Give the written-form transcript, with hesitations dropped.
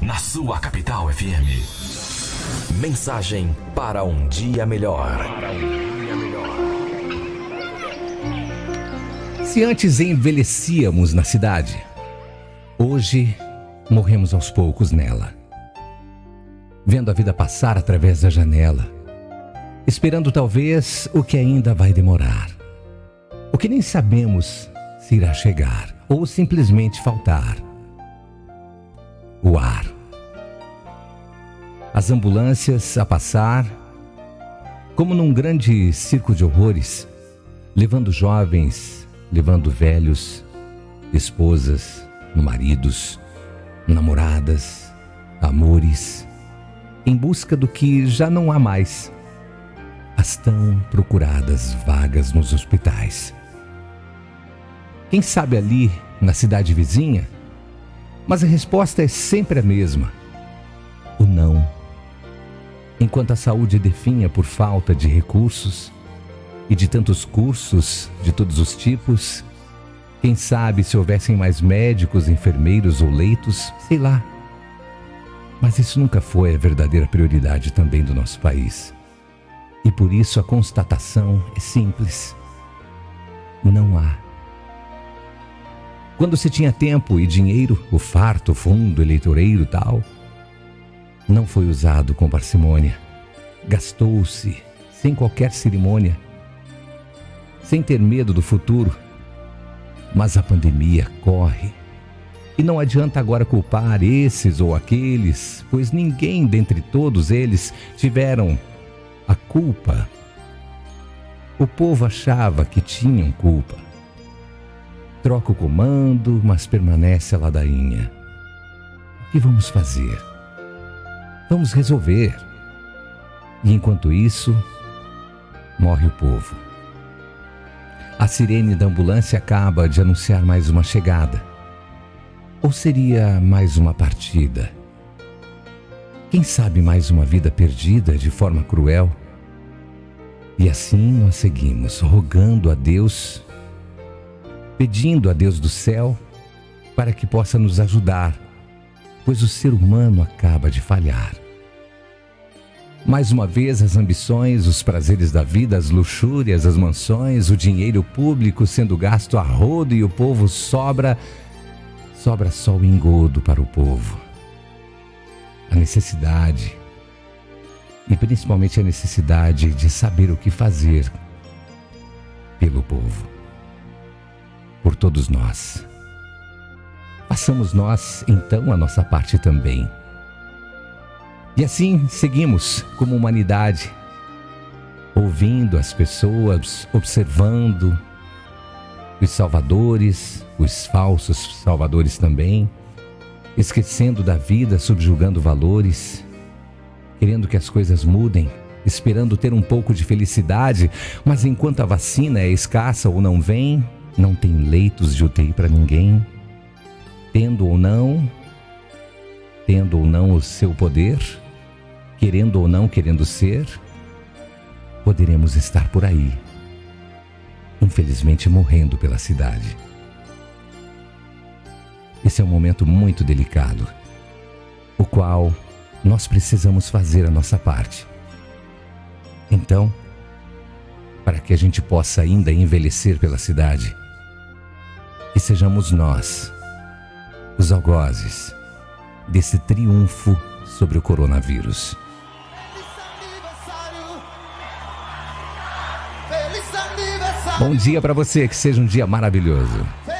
na sua Capital FM. Mensagem para um dia melhor. Se antes envelhecíamos na cidade, hoje morremos aos poucos nela. Vendo a vida passar através da janela, esperando talvez o que ainda vai demorar. O que nem sabemos se irá chegar ou simplesmente faltar. O ar. As ambulâncias a passar, como num grande circo de horrores, levando jovens, levando velhos, esposas, maridos, namoradas, amores, em busca do que já não há mais, as tão procuradas vagas nos hospitais. Quem sabe ali, na cidade vizinha, mas a resposta é sempre a mesma: o não. Enquanto a saúde definha por falta de recursos e de tantos cursos de todos os tipos, quem sabe se houvessem mais médicos, enfermeiros ou leitos, sei lá. Mas isso nunca foi a verdadeira prioridade também do nosso país. E por isso a constatação é simples: não há. Quando se tinha tempo e dinheiro, o farto fundo eleitoreiro tal, não foi usado com parcimônia. Gastou-se sem qualquer cerimônia, sem ter medo do futuro. Mas a pandemia corre. E não adianta agora culpar esses ou aqueles, pois ninguém dentre todos eles tiveram a culpa. O povo achava que tinham culpa. Troca o comando, mas permanece a ladainha. O que vamos fazer? Vamos resolver. E enquanto isso, morre o povo. A sirene da ambulância acaba de anunciar mais uma chegada. Ou seria mais uma partida? Quem sabe mais uma vida perdida de forma cruel? E assim nós seguimos, rogando a Deus, pedindo a Deus do céu para que possa nos ajudar, pois o ser humano acaba de falhar. Mais uma vez as ambições, os prazeres da vida, as luxúrias, as mansões, o dinheiro público sendo gasto a rodo e o povo sobra só o engodo para o povo. A necessidade, e principalmente a necessidade de saber o que fazer pelo povo, por todos nós. Façamos nós, então, a nossa parte também. E assim seguimos como humanidade, ouvindo as pessoas, observando os salvadores, os falsos salvadores também, esquecendo da vida, subjugando valores, querendo que as coisas mudem, esperando ter um pouco de felicidade, mas enquanto a vacina é escassa ou não vem, não tem leitos de UTI para ninguém, tendo ou não o seu poder, querendo ou não querendo ser, poderemos estar por aí, infelizmente morrendo pela cidade. Esse é um momento muito delicado, o qual nós precisamos fazer a nossa parte. Então, para que a gente possa ainda envelhecer pela cidade, que sejamos nós, os algozes desse triunfo sobre o coronavírus. Bom dia para você, que seja um dia maravilhoso.